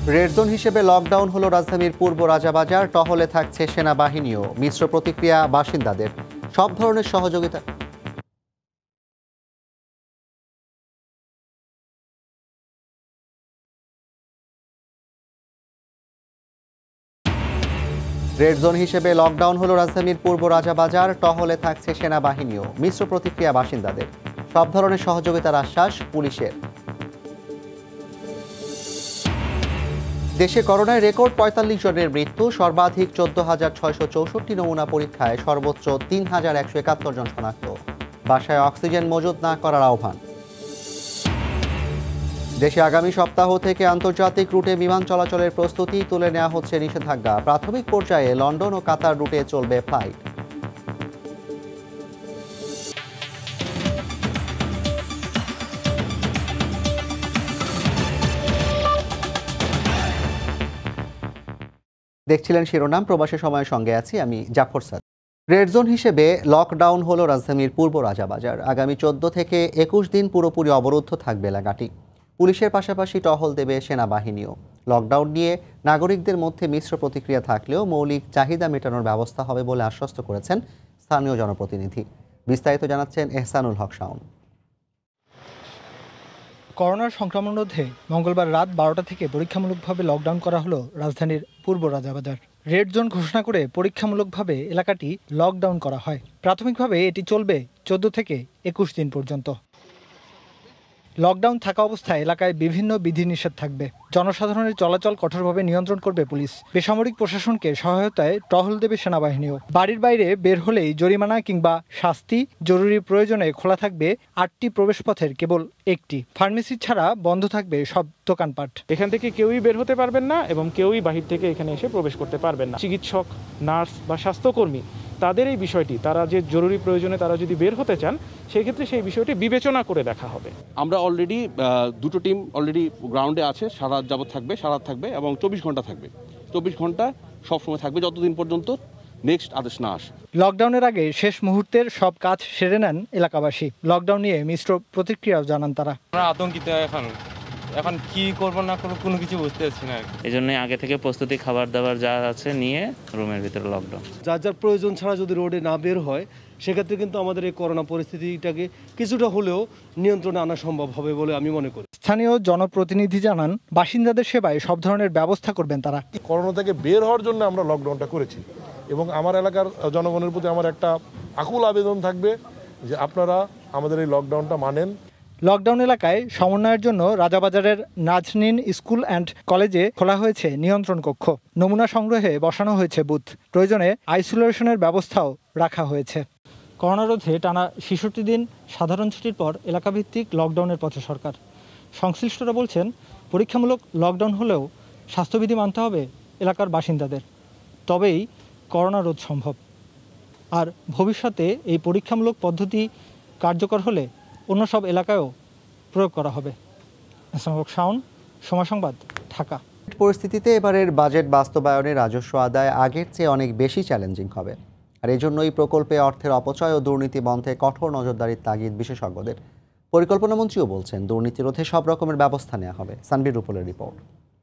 Red zone হিসেবে lockdown হলো রাজধানীর পূর্ব রাজাবাজার। টহলে থাকছে সেনাবাহিনীও। মিশ্র প্রতিক্রিয়া বাসিন্দাদের। সব ধরনের সহযোগিতা। রেড জোন হিসেবে লকডাউন হলো রাজধানীর পূর্ব রাজাবাজার। টহলে থাকছে সেনাবাহিনীও। মিশ্র প্রতিক্রিয়া বাসিন্দাদের। সব ধরনের সহযোগিতার আশ্বাস পুলিশের। দেশে করোনায় রেকর্ড ৪৫ জনের মৃত্যু। সর্বাধিক ১৪,৬৬৪ নমুনা পরীক্ষায় সর্বোচ্চ ৩,১৭১ জন শনাক্ত। বাসায় অক্সিজেন মজুত না করার আহ্বান। দেশে আগামী সপ্তাহ থেকে আন্তর্জাতিক রুটে বিমান চলাচলের প্রস্তুতি। তুলে নেওয়া হচ্ছে নিষেধাজ্ঞা। প্রাথমিক পর্যায়ে লন্ডন ও কাতার রুটে চলবে ফ্লাইট। দেখছিলেন শিরোনাম। প্রবাসী সময়ের সঙ্গে আছি আমি জাফর সাদ। রেড জোন হিসেবে লকডাউন হলো রাজধানীর পূর্ব রাজাবাজার। আগামী ১৪ থেকে ২১ দিন পুরোপুরি অবরুদ্ধ থাকবে এলাকাটি। পুলিশের পাশাপাশি টহল দেবে সেনাবাহিনীও। লকডাউন নিয়ে নাগরিকদের মধ্যে মিশ্র প্রতিক্রিয়া থাকলেও মৌলিক চাহিদা মেটানোর ব্যবস্থা হবে বলে আশ্বস্ত করেছেন স্থানীয় জনপ্রতিনিধি। বিস্তারিত জানাচ্ছেন এহসানুল হক শাওন। করোনার সংক্রমণ রোধে মঙ্গলবার রাত ১২টা থেকে পরীক্ষামূলকভাবে লকডাউন করা হলো রাজধানীর পূর্ব রাজাবাজার। রেড জোন ঘোষণা করে পরীক্ষামূলকভাবে এলাকাটি লকডাউন করা হয়। প্রাথমিকভাবে এটি চলবে ১৪ থেকে ২১ দিন পর্যন্ত। লকডাউন থাকা অবস্থায় এলাকায় বিভিন্ন বিধিনিষেধ থাকবে। জনসাধারণের চলাচল কঠোরভাবে নিয়ন্ত্রণ করবে পুলিশ। বেসামরিক প্রশাসনকে সহায়তায় টহল দেবে সেনাবাহিনীও। বাড়ির বাইরে বের হলেই জরিমানা কিংবা শাস্তি। জরুরি প্রয়োজনে খোলা থাকবে ৮টি প্রবেশপথের কেবল একটি। ফার্মেসি ছাড়া বন্ধ থাকবে সব দোকানপাট। এখান থেকে কেউই বের হতে পারবেন না এবং কেউই বাহির থেকে এখানে এসে প্রবেশ করতে পারবেন না। চিকিৎসক, নার্স বা স্বাস্থ্যকর্মী তাদের এই বিষয়টি, তারা যে জরুরি প্রয়োজনে তারা যদি বের হতে চান সেই ক্ষেত্রে সেই বিষয়টি বিবেচনা করে দেখা হবে। আমরা অলরেডি দুটো টিম অলরেডি গ্রাউন্ডে আছে। সারা রাত যাবত থাকবে, সারা রাত থাকবে এবং ২৪ ঘন্টা থাকবে। ২৪ ঘন্টা সবসময় থাকবে যতদিন পর্যন্ত নেক্সট আদেশ না আসে। লকডাউনের আগে শেষ মুহূর্তের সব কাজ সেরে নেন এলাকাবাসী। লকডাউন নিয়ে মিশ্র প্রতিক্রিয়াও জানান তারা। আতঙ্কিত এখন কি করব না করব কোনো কিছু বুঝতে পারছি না। এই জন্য আগে থেকে প্রস্তুতি, খাবার দাবার যা আছে নিয়ে রুমের ভিতরে লকডাউন। যার যার প্রয়োজন ছাড়া যদি রোডে না বের হয় সেক্ষেত্রে কিন্তু আমাদের এই করোনা পরিস্থিতিটাকে কিছুটা হলেও নিয়ন্ত্রণে আনা সম্ভব হবে বলে আমি মনে করি। স্থানীয় জনপ্রতিনিধি জানান, বাসিন্দাদের সেবায় সব ধরনের ব্যবস্থা করবেন তারা। করোনা থেকে বের হওয়ার জন্য আমরা লকডাউনটা করেছি এবং আমার এলাকার জনগণের প্রতি আমার একটা আকুল আবেদন থাকবে যে আপনারা আমাদের এই লকডাউনটা মানেন। লকডাউন এলাকায় সমন্বয়ের জন্য রাজাবাজারের নাজনীন স্কুল অ্যান্ড কলেজে খোলা হয়েছে নিয়ন্ত্রণ কক্ষ। নমুনা সংগ্রহে বসানো হয়েছে বুথ। প্রয়োজনে আইসোলেশনের ব্যবস্থাও রাখা হয়েছে। করোনা রোধে টানা ৬৬ দিন সাধারণ ছুটির পর এলাকাভিত্তিক লকডাউনের পথে সরকার। সংশ্লিষ্টরা বলছেন, পরীক্ষামূলক লকডাউন হলেও স্বাস্থ্যবিধি মানতে হবে এলাকার বাসিন্দাদের। তবেই করোনা রোধ সম্ভব। আর ভবিষ্যতে এই পরীক্ষামূলক পদ্ধতি কার্যকর হলে অন্য সব এলাকায়ও প্রয়োগ করা হবে। শাওন, সময় সংবাদ, ঢাকা। পরিস্থিতিতে এবারের বাজেট বাস্তবায়নে রাজস্ব আদায় আগের চেয়ে অনেক বেশি চ্যালেঞ্জিং হবে। আর এজন্যই প্রকল্পে অর্থের অপচয় ও দুর্নীতি বন্ধে কঠোর নজরদারির তাগিদ বিশেষজ্ঞদের। পরিকল্পনামন্ত্রীও বলছেন, দুর্নীতি রোধে সব রকমের ব্যবস্থা নেওয়া হবে। সানবির রুপলের রিপোর্ট।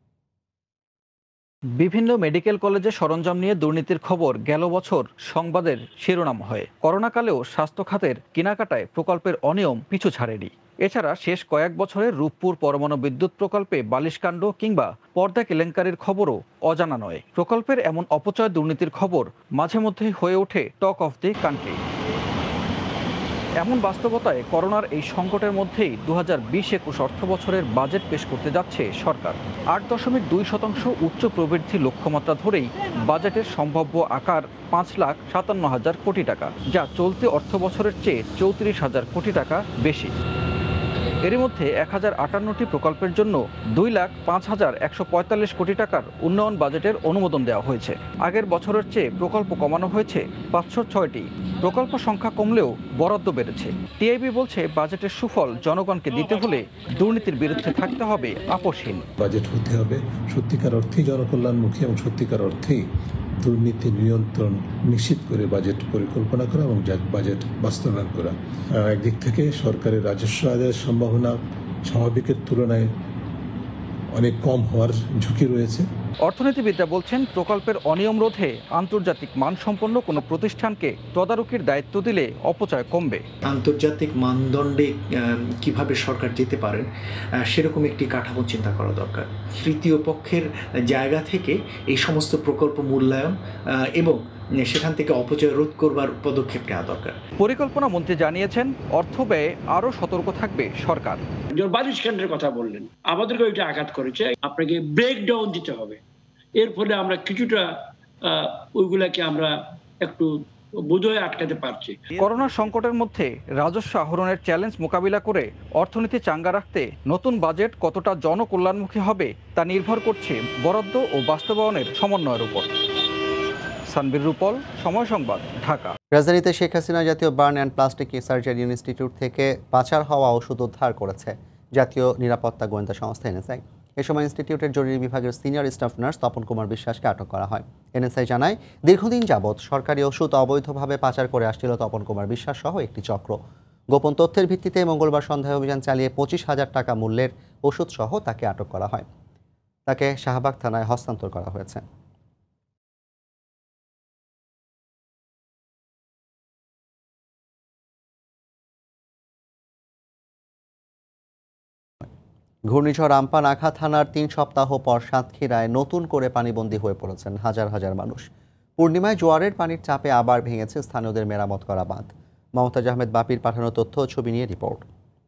বিভিন্ন মেডিকেল কলেজে সরঞ্জাম নিয়ে দুর্নীতির খবর গেল বছর সংবাদের শিরোনাম হয়। করোনাকালেও স্বাস্থ্য খাতের কেনাকাটায় প্রকল্পের অনিয়ম পিছু ছাড়েনি। এছাড়া শেষ কয়েক বছরের রূপপুর পরমাণু বিদ্যুৎ প্রকল্পে বালিশকাণ্ড কিংবা পর্দা কেলেঙ্কারির খবরও অজানা নয়। প্রকল্পের এমন অপচয় দুর্নীতির খবর মাঝে মধ্যেই হয়ে ওঠে টক অফ দি কান্ট্রি। এমন বাস্তবতায় করোনার এই সংকটের মধ্যেই ২০২০-২১ অর্থ বছরের বাজেট পেশ করতে যাচ্ছে সরকার। ৮.২% উচ্চ প্রবৃদ্ধি লক্ষ্যমাত্রা ধরেই বাজেটের সম্ভাব্য আকার ৫,৫৭,০০০ কোটি টাকা, যা চলতি অর্থ বছরের চেয়ে ৩৪,০০০ কোটি টাকা বেশি। এর মধ্যে ১,০৫৮টি প্রকল্পের জন্য ২,০৫,১৪৫ কোটি টাকার উন্নয়ন বাজেটের অনুমোদন দেওয়া হয়েছে। আগের বছরের চেয়ে প্রকল্প কমানো হয়েছে ৫০৬টি। প্রকল্প সংখ্যা কমলেও বরাদ্দ বেড়েছে। টিআইবি বলছে, বাজেটের সুফল জনগণকে দিতে হলে দুর্নীতির বিরুদ্ধে থাকতে হবে আপোষহীন। বাজেট হতে হবে সত্যিকার অর্থেই জনকল্যাণমুখী এবং সত্যিকার অর্থেই দুর্নীতি নিয়ন্ত্রণ নিশ্চিত করে বাজেট পরিকল্পনা করা এবং বাজেট বাস্তবায়ন করা। একদিক থেকে সরকারের রাজস্ব আদায়ের সম্ভাবনা স্বাভাবিকের তুলনায় অনেক কম হওয়ার ঝুঁকি রয়েছে। অর্থনীতিবিদরা বলছেন প্রকল্পের অনিয়ম রোধে আন্তর্জাতিক মানসম্পন্ন কোনো প্রতিষ্ঠানকে তদারকির দায়িত্ব দিলে অপচয় কমবে। আন্তর্জাতিক মানদণ্ডে কিভাবে সরকার যেতে পারেন সেরকম একটি কাঠামো চিন্তা করা দরকার। তৃতীয় পক্ষের জায়গা থেকে এই সমস্ত প্রকল্প মূল্যায়ন এবং সেখান থেকে অপচয় রোধ করবার পদক্ষেপ নেওয়া দরকার। পরিকল্পনা মন্ত্রী জানিয়েছেন অর্থ ব্যয়ে আরও সতর্ক থাকবে সরকার। বালিশ কেন্দ্রের কথা বললেন, আমাদেরকে ওইটা আঘাত করেছে, আপনাকে ব্রেকডাউন দিতে হবে। এর ফলে আমরা কিছুটা ওইগুলাকে আমরা একটু বোধহয় আটকাতে পারছি। করোনা সংকটের মধ্যে রাজস্ব আহরণের চ্যালেঞ্জ মোকাবিলা করে অর্থনীতি চাঙ্গা রাখতে নতুন বাজেট কতটা জনকল্যাণমুখী হবে তা নির্ভর করছে বরাদ্দ ও বাস্তবায়নের সমন্বয়ের উপর। সানবির রূপল, সময় সংবাদ, ঢাকা। রাজধানীতে শেখ হাসিনা জাতীয় burn and plastic surgery institute থেকে পাচার হওয়া ওষুধ উদ্ধার করেছে জাতীয় নিরাপত্তা গোয়েন্দা সংস্থা এনএসআই। এ সময় ইনস্টিটিউটের জরুরি বিভাগের senior staff nurse Tapan Kumar বিশ্বাসকে আটক করা হয়। এনএসআই জানায়, দীর্ঘদিন যাবৎ সরকারি ওষুধ অবৈধভাবে পাচার করে আসছিল তপন কুমার বিশ্বাস সহ একটি চক্র। গোপন তথ্যের ভিত্তিতে মঙ্গলবার সন্ধ্যায় অভিযান চালিয়ে 25,000 টাকা মূল্যের ওষুধ সহ তাকে আটক করা হয়। তাকে শাহবাগ থানায় হস্তান্তর করা হয়েছে। ঘূর্ণিঝড় আম্পান আঘাত হানার 3 সপ্তাহ পর সাতক্ষীরায় নতুন করে পানিবন্দী হয়ে পড়েছেন হাজার হাজার মানুষ। পূর্ণিমায় জোয়ারের পানির চাপে আবার ভেঙেছে স্থানীয়দের মেরামত করা বাঁধ। মমতাজ আহমেদ বাপির পাঠানো তথ্য ও ছবি নিয়ে রিপোর্ট।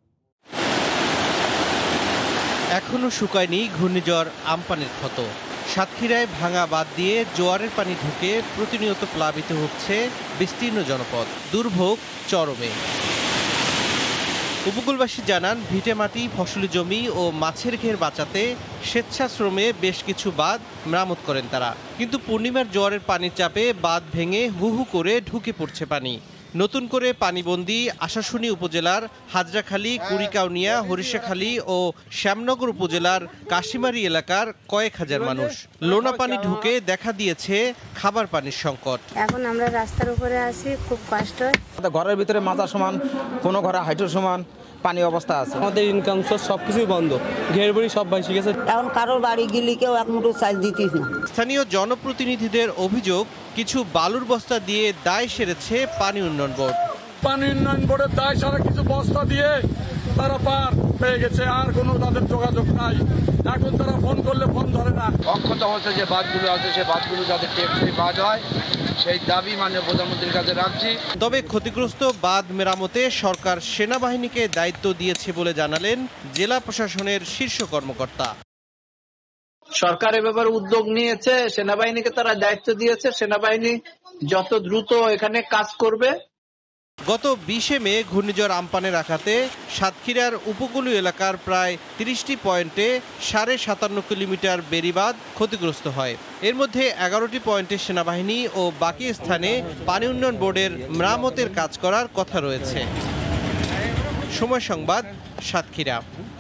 এখনো শুকায়নি ঘূর্ণিঝড় আম্পানের ক্ষত। সাতক্ষীরায় ভাঙা বাঁধ দিয়ে জোয়ারের পানি ঢুকে প্রতিনিয়ত প্লাবিত হচ্ছে বিস্তীর্ণ জনপদ। দুর্ভোগ চরমে। উপকূলবাসী জানান, ভিটেমাটি, ফসলি জমি ও মাছের ঘের বাঁচাতে স্বেচ্ছাশ্রমে বেশ কিছু বাঁধ মেরামত করেন তারা। কিন্তু পূর্ণিমার জোয়ারের পানির চাপে বাঁধ ভেঙে হু হু করে ঢুকে পড়ছে পানি। নতুন করে পানিবন্দী আশাশুনি উপজেলার হাজরাখালী, কুড়িকাউনিয়া, হরিষাখালী ও শ্যামনগর উপজেলার কাশিমারি এলাকার কয়েক হাজার মানুষ। লোনা পানি ঢুকে দেখা দিয়েছে খাবার পানির সংকট। এখন আমরা রাস্তার উপরে আছি, খুব কষ্ট। ঘরের ভিতরে মাথা সমান, কোনো ঘরে হাইটের সমান পানি অবস্থা আছে। আমাদের ইনকাম সোর্স সবকিছুই বন্ধ, ঘের বাড়ি সব ভাসি গেছে। এখন কারোর বাড়ি গেলে কেউ এক মুঠো চাল দিতেছে না। স্থানীয় জনপ্রতিনিধিদের অভিযোগ, কিছু বালুর বস্তা দিয়ে দায় সেরেছে পানি উন্নয়ন বোর্ড। পানি উন্নয়ন বোর্ডের দায় সারা কিছু বস্তা দিয়ে তারা পার পেয়ে গেছে, আর কোনো তাদের যোগাযোগ নাই। এখন তারা ফোন করলে ফোন ধরে না। অক্ষত অবস্থায় যে বাঁধগুলো আছে সে বাঁধগুলো যাতে টেকসই বাঁধ হয় সেই দাবি মাননীয় প্রধানমন্ত্রীর কাছে রাখছি। তবে ক্ষতিগ্রস্ত বাঁধ মেরামতে সরকার সেনাবাহিনীকে দায়িত্ব দিয়েছে বলে জানালেন জেলা প্রশাসনের শীর্ষ কর্মকর্তা। সরকার এ ব্যাপারে উদ্যোগ নিয়েছে, সেনাবাহিনীকে তারা দায়িত্ব দিয়েছে, সেনাবাহিনী যত দ্রুত এখানে কাজ করবে। গত 20 মে ঘূর্ণিঝড় আম্পানের আঘাতে সাতক্ষীরার উপকূলীয় এলাকার প্রায় 30টি পয়েন্টে 57.5 কিলোমিটার বেড়িবাঁধ ক্ষতিগ্রস্ত হয়। এর মধ্যে 11টি পয়েন্টে সেনাবাহিনী ও বাকি স্থানে পানি উন্নয়ন বোর্ডের মেরামতের কাজ করার কথা রয়েছে। সময় সংবাদ, সাতক্ষীরা।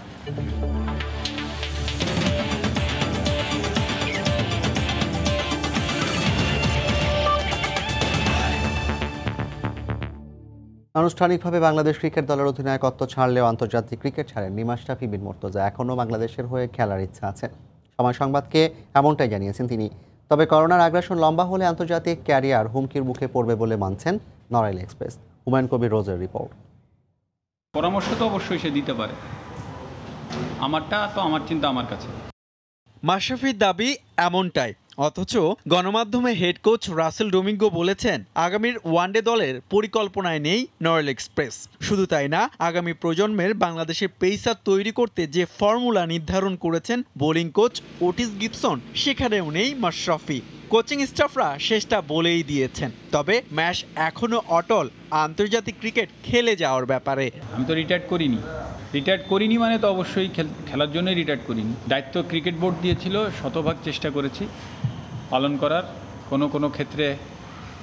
আনুষ্ঠানিকভাবে বাংলাদেশ ক্রিকেট দলের অধিনায়কত্ব ছাড়লেও আন্তর্জাতিক ক্রিকেট ছাড়েননি মাশরাফি বিন মুর্তজা। এখনও বাংলাদেশের হয়ে খেলার ইচ্ছা আছে। সময় সংবাদকে এমনটাই জানিয়েছেন তিনি। তবে করোনার আগ্রাসন লম্বা হলে আন্তর্জাতিক ক্যারিয়ার হুমকির মুখে পড়বে বলে মানছেন নড়াইল এক্সপ্রেস। হুমায়ুন কবির রোজের রিপোর্ট। পরামর্শ তো অবশ্যই সে দিতে পারে, আমারটা তো আমার চিন্তা আমার কাছে। মাশরাফির দাবি এমনটাই, অথচ গণমাধ্যমে হেড কোচ রাসেল ডোমিঙ্গো বলেছেন আগামীর ওয়ানডে দলের পরিকল্পনায় নেই নড়াইল এক্সপ্রেস। শুধু তাই না, আগামী প্রজন্মের বাংলাদেশের পেসার তৈরি করতে যে ফর্মুলা নির্ধারণ করেছেন বোলিং কোচ ওটিস গিবসন, সেখানেও নেই মাশরাফি। কোচিং স্টাফরা শেষটা বলেই দিয়েছেন। তবে ম্যাচ এখনো অটল আন্তর্জাতিক ক্রিকেট খেলে যাওয়ার ব্যাপারে। আমি তো রিটায়ার্ড করিনি মানে তো অবশ্যই খেলার জন্যই রিটায়ার্ড করিনি। দায়িত্ব ক্রিকেট বোর্ড দিয়েছিল, শতভাগ চেষ্টা করেছি পালন করার। কোনো ক্ষেত্রে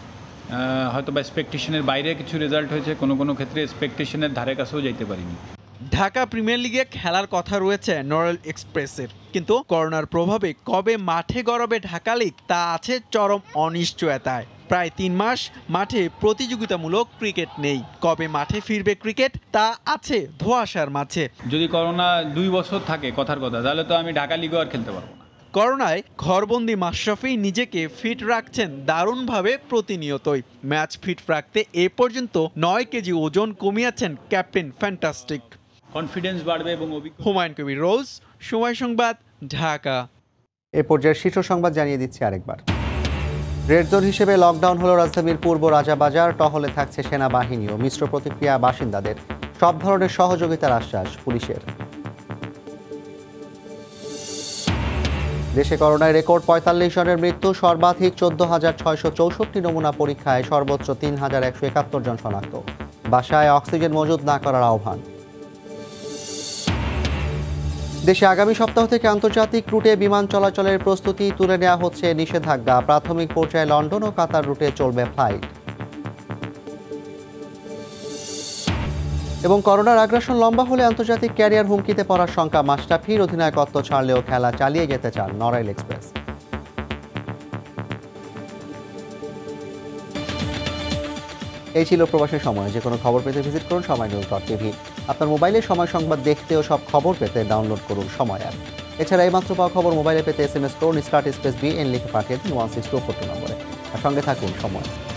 হয়তো বা এক্সপেকটেশনের বাইরে কিছু রেজাল্ট হয়েছে, কোনো ক্ষেত্রে এক্সপেকটেশনের ধারে কাছেও যাইতে পারিনি। ঢাকা প্রিমিয়ার লিগে খেলার কথা রয়েছে নড়াইল এক্সপ্রেসের, কিন্তু করোনার প্রভাবে কবে মাঠে গড়াবে ঢাকা লিগ তা আছে চরম অনিশ্চয়তায়। প্রায় 3 মাস মাঠে প্রতিযোগিতামূলক ক্রিকেট নেই। কবে মাঠে ফিরবে ক্রিকেট তা আছে ধোঁয়াশার মাঝে। যদি করোনা 2 বছর থাকে কথার কথা, তাহলে তো আমি ঢাকা লিগও আর খেলতে পারবো না। করোনায় ঘরবন্দি মাশরাফি নিজেকে ফিট রাখছেন দারুণভাবে প্রতিনিয়তই। ম্যাচ ফিট রাখতে এ পর্যন্ত 9 কেজি ওজন কমিয়েছেন ক্যাপ্টেন ফ্যান্টাস্টিক। কনফিডেন্স বাড়বে এবং হুমায়ুন কবির রোজ, সময় সংবাদ, ঢাকা। এ পর্যায়ের শীর্ষ সংবাদ জানিয়ে দিচ্ছি আরেকবার। রেড জোন হিসেবে লকডাউন হলো রাজধানীর পূর্ব রাজাবাজার। টহলে থাকছে সেনাবাহিনীও। মিশ্র প্রতিক্রিয়া বাসিন্দাদের। সব ধরনের সহযোগিতার আশ্বাস পুলিশের। দেশে করোনায় রেকর্ড 45 জনের মৃত্যু। সর্বাধিক 14,664 নমুনা পরীক্ষায় সর্বোচ্চ 3,171 জন শনাক্ত। বাসায় অক্সিজেন মজুত না করার আহ্বান। দেশে আগামী সপ্তাহ থেকে আন্তর্জাতিক রুটে বিমান চলাচলের প্রস্তুতি। তুলে নেওয়া হচ্ছে নিষেধাজ্ঞা। প্রাথমিক পর্যায়ে লন্ডন ও কাতার রুটে চলবে ফ্লাইট। এবং করোনার আগ্রাসন লম্বা হলে আন্তর্জাতিক ক্যারিয়ার হুমকিতে পড়ার শঙ্কা মাশরাফির। অধিনায়কত্ব ছাড়লেও খেলা চালিয়ে যেতে চান নড়াইল এক্সপ্রেস। এই ছিল প্রবাসী সময়। যে কোনো খবর পেতে ভিজিট করুন সময়নিউজ.tv। আপনার মোবাইলে সময় সংবাদ দেখতে ও সব খবর পেতে ডাউনলোড করুন সময় অ্যাপ। এছাড়া এইমাত্র পাওয়া খবর মোবাইলে পেতে SMS করুন START SPACE BN লিখে পাঠিয়ে দিন 16242 নম্বরে। আর সঙ্গে থাকুন সময়।